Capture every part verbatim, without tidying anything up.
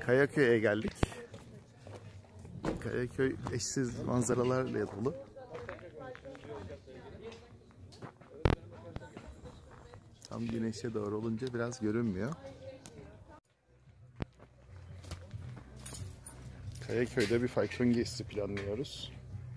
Kayaköy'e geldik. Kayaköy eşsiz manzaralarla dolu. Tam güneşe doğru olunca biraz görünmüyor. Kayaköy'de bir fayton gezisi planlıyoruz.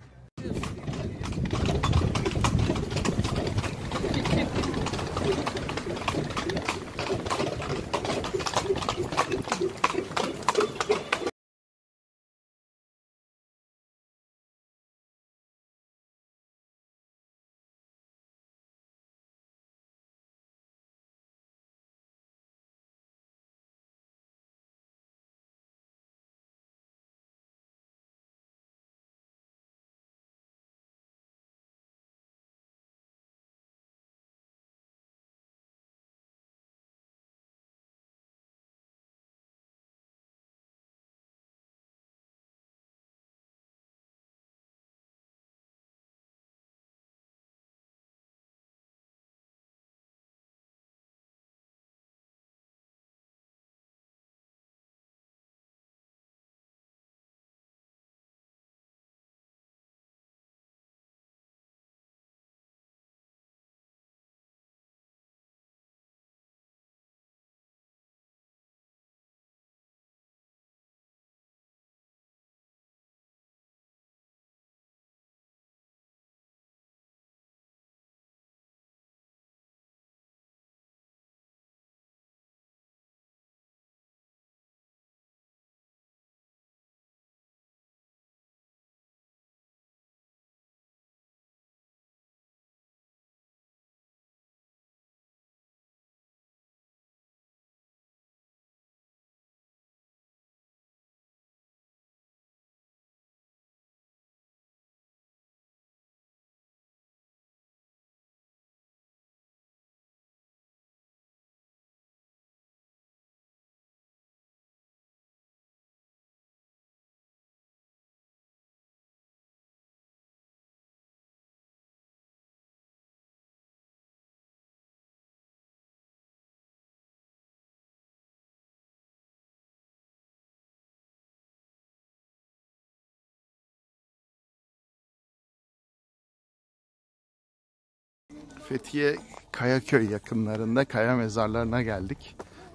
Fethiye Kayaköy yakınlarında kaya mezarlarına geldik.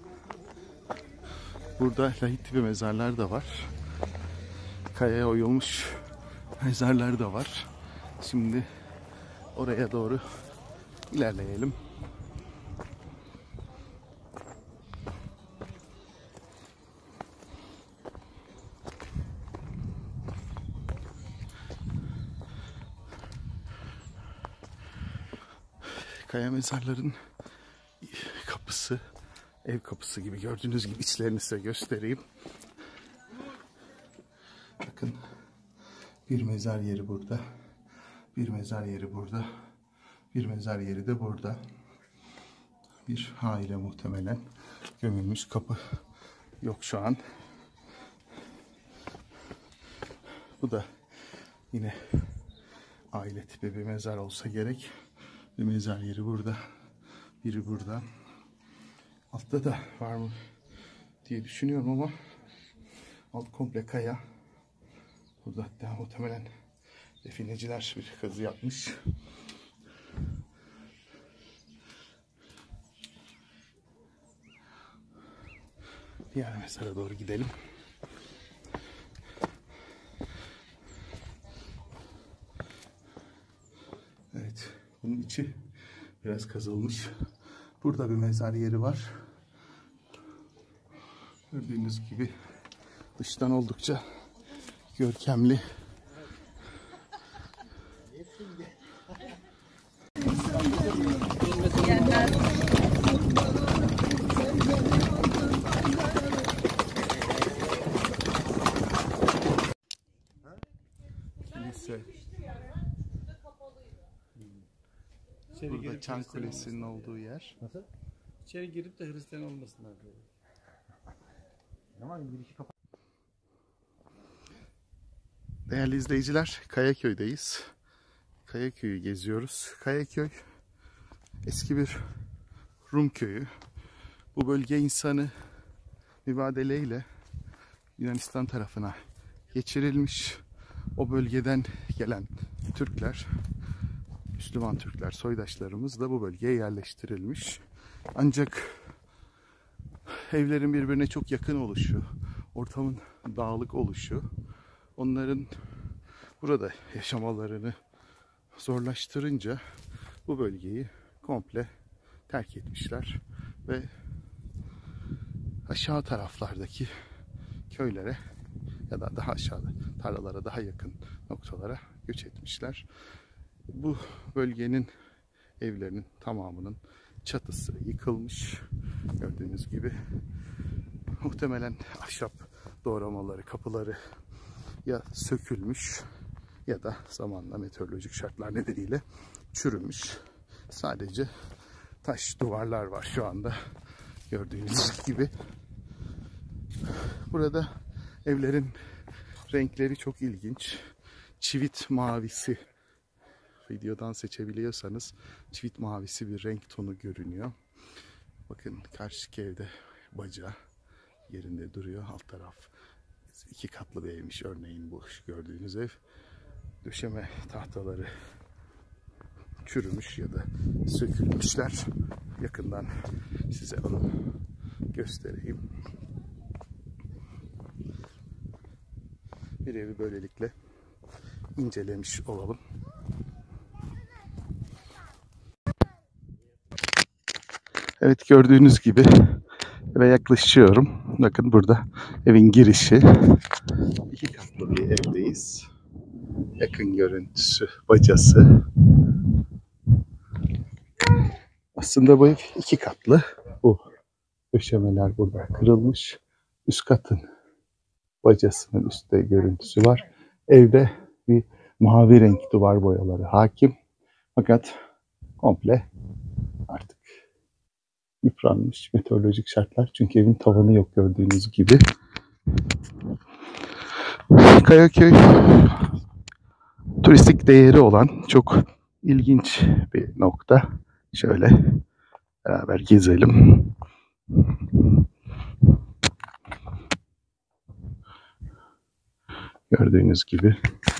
Burada lahit tipi mezarlar da var. Kayaya oyulmuş mezarlar da var. Şimdi oraya doğru ilerleyelim. Kaya mezarların kapısı, ev kapısı gibi, gördüğünüz gibi içlerini size göstereyim. Bakın, bir mezar yeri burada, bir mezar yeri burada, bir mezar yeri de burada. Bir aile muhtemelen gömülmüş, kapı yok şu an. Bu da yine aile tipi bir mezar olsa gerek. Bir mezar yeri burada, biri burada. Altta da var mı diye düşünüyorum ama alt komple kaya. Burada hatta muhtemelen defineciler bir kazı yapmış. Diğer mezara doğru gidelim. Evet, bunun içi biraz kazılmış. Burada bir mezar yeri var. Gördüğünüz gibi dıştan oldukça görkemli. Kilise. Burada Çan Kulesi'nin olduğu yer. Nasıl? İçeri girip de Hristiyan olmasınlar diye. Ama girişi kapat. Değerli izleyiciler, Kayaköy'deyiz. Kayaköy'ü geziyoruz. Kayaköy eski bir Rum köyü. Bu bölge insanı mübadeleyle Yunanistan tarafına geçirilmiş. O bölgeden gelen Türkler, Müslüman Türkler, soydaşlarımız da bu bölgeye yerleştirilmiş. Ancak evlerin birbirine çok yakın oluşu, ortamın dağlık oluşu, onların burada yaşamalarını zorlaştırınca bu bölgeyi komple terk etmişler ve aşağı taraflardaki köylere ya da daha aşağıda tarlalara daha yakın noktalara göç etmişler. Bu bölgenin evlerinin tamamının çatısı yıkılmış. Gördüğünüz gibi muhtemelen ahşap doğramaları, kapıları ya sökülmüş ya da zamanla meteorolojik şartlar nedeniyle çürümüş. Sadece taş duvarlar var şu anda gördüğünüz gibi. Burada evlerin renkleri çok ilginç. Çivit mavisi, videodan seçebiliyorsanız çivit mavisi bir renk tonu görünüyor. Bakın karşıki evde baca yerinde duruyor. Alt taraf iki katlı bir evmiş örneğin bu gördüğünüz ev. Döşeme tahtaları çürümüş ya da sökülmüşler. Yakından size onu göstereyim. Bir evi böylelikle incelemiş olalım. Evet, gördüğünüz gibi eve yaklaşıyorum. Bakın burada evin girişi. İki katlı bir evdeyiz. Yakın görüntüsü bacası. Aslında bu ev iki katlı. Bu döşemeler burada kırılmış. Üst katın bacasının üstte görüntüsü var. Evde bir mavi renk duvar boyaları hakim. Fakat komple artık yıpranmış meteorolojik şartlar. Çünkü evin tavanı yok gördüğünüz gibi. Kayaköy turistik değeri olan çok ilginç bir nokta. Şöyle beraber gezelim. Gördüğünüz gibi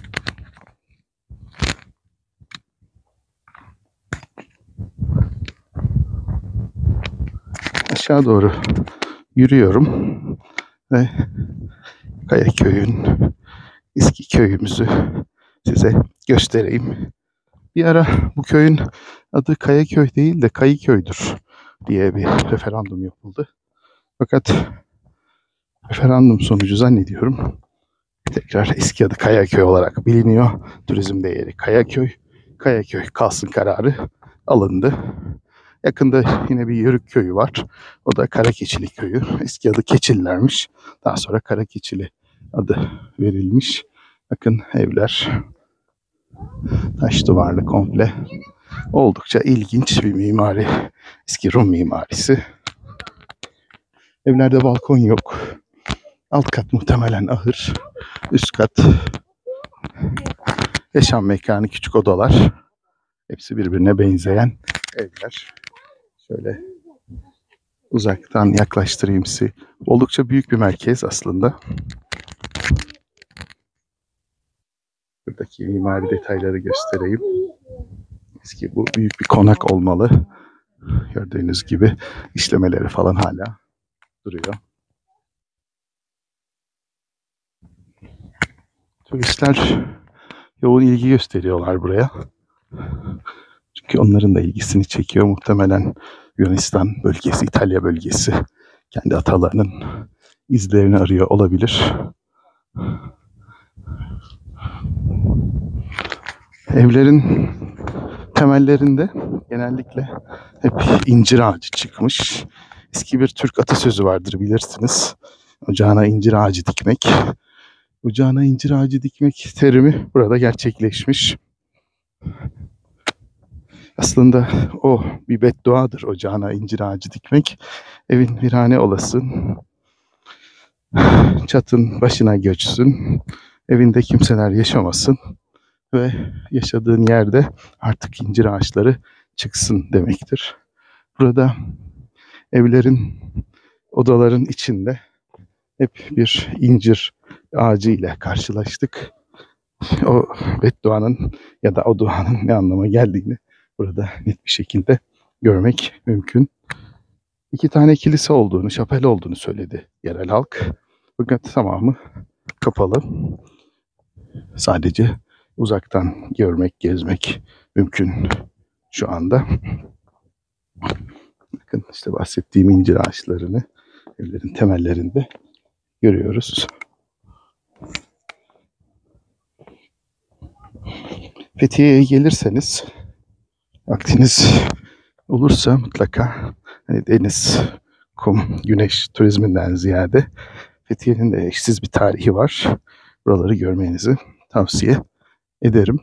aşağı doğru yürüyorum ve Kayaköy'ün eski köyümüzü size göstereyim. Bir ara bu köyün adı Kayaköy değil de Kayıköy'dür diye bir referandum yapıldı. Fakat referandum sonucu zannediyorum tekrar eski adı Kayaköy olarak biliniyor. Turizm değeri Kayaköy. Kayaköy kalsın kararı alındı. Yakında yine bir Yörük köyü var. O da Karakeçili köyü. Eski adı Keçililermiş. Daha sonra Karakeçili adı verilmiş. Bakın evler taş duvarlı komple. Oldukça ilginç bir mimari. Eski Rum mimarisi. Evlerde balkon yok. Alt kat muhtemelen ahır. Üst kat yaşam mekanı, küçük odalar. Hepsi birbirine benzeyen evler. Şöyle uzaktan yaklaştırayım sizi. Oldukça büyük bir merkez aslında. Buradaki mimari detayları göstereyim. Eski bu büyük bir konak olmalı. Gördüğünüz gibi işlemeleri falan hala duruyor. Turistler yoğun ilgi gösteriyorlar buraya. Çünkü onların da ilgisini çekiyor. Muhtemelen Yunanistan bölgesi, İtalya bölgesi kendi atalarının izlerini arıyor olabilir. Evlerin temellerinde genellikle hep incir ağacı çıkmış. Eski bir Türk atasözü vardır bilirsiniz. Ocağına incir ağacı dikmek. Ocağına incir ağacı dikmek terimi burada gerçekleşmiş. Aslında o bir bedduadır, ocağına incir ağacı dikmek. Evin virane olasın. Çatın başına göçsün. Evinde kimseler yaşamasın. Ve yaşadığın yerde artık incir ağaçları çıksın demektir. Burada evlerin, odaların içinde hep bir incir ağacı ile karşılaştık. O bedduanın ya da o duanın ne anlama geldiğini burada net bir şekilde görmek mümkün. İki tane kilise olduğunu, şapel olduğunu söyledi yerel halk. Fakat tamamı kapalı. Sadece uzaktan görmek, gezmek mümkün şu anda. Bakın işte bahsettiğim incir ağaçlarını evlerin temellerinde görüyoruz. Fethiye'ye gelirseniz, vaktiniz olursa mutlaka hani deniz, kum, güneş turizminden ziyade Fethiye'nin de eşsiz bir tarihi var. Buraları görmenizi tavsiye ederim.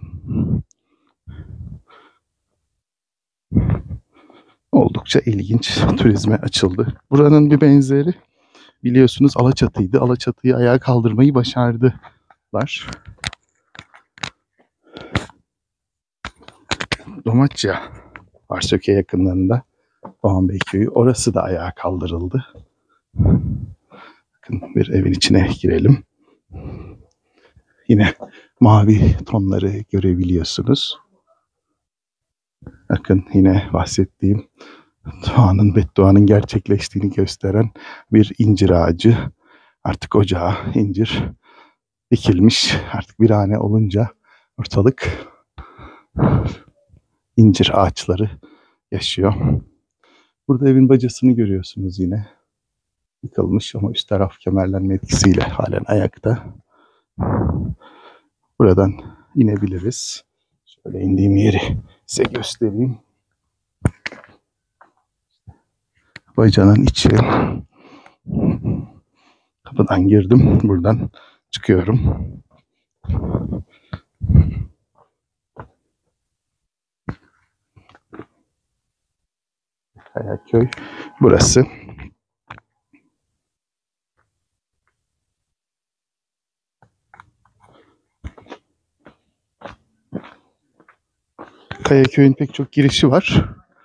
Oldukça ilginç, turizme açıldı. Buranın bir benzeri biliyorsunuz Alaçatı'ydı. Alaçatı'yı ayağa kaldırmayı başardılar. Domatça Varsöke yakınlarında Doğan Bey Köyü. Orası da ayağa kaldırıldı. Bakın bir evin içine girelim. Yine mavi tonları görebiliyorsunuz. Bakın yine bahsettiğim duanın, bedduanın gerçekleştiğini gösteren bir incir ağacı. Artık ocağa incir dikilmiş. Artık bir hane olunca ortalık incir ağaçları yaşıyor. Burada evin bacasını görüyorsunuz yine. Yıkılmış ama üst taraf kemerlenme etkisiyle halen ayakta. Buradan inebiliriz. Şöyle indiğim yeri size göstereyim. Bacanın içi. Kapıdan girdim. Buradan çıkıyorum. Kayaköy burası. Kayaköy'ün pek çok girişi var.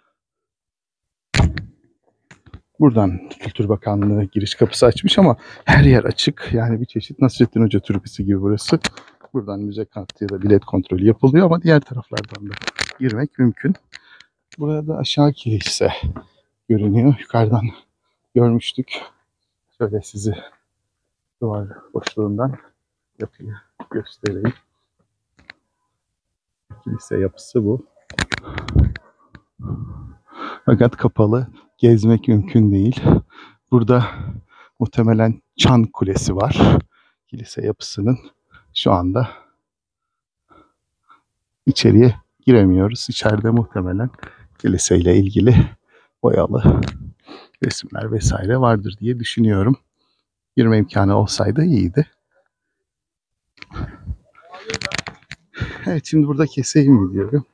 Buradan Kültür Bakanlığı giriş kapısı açmış ama her yer açık. Yani bir çeşit Nasrettin Hoca Türbesi gibi burası. Buradan müze kartı ya da bilet kontrolü yapılıyor ama diğer taraflardan da girmek mümkün. Burada aşağı kilise görünüyor. Yukarıdan görmüştük. Şöyle sizi duvar boşluğundan yapıyı göstereyim. Kilise yapısı bu. Fakat kapalı. Gezmek mümkün değil. Burada muhtemelen Çan Kulesi var. Kilise yapısının şu anda içeriye giremiyoruz. İçeride muhtemelen kiliseyle ilgili boyalı resimler vesaire vardır diye düşünüyorum. Girme imkanı olsaydı iyiydi. Evet, şimdi burada keseyim videoyu.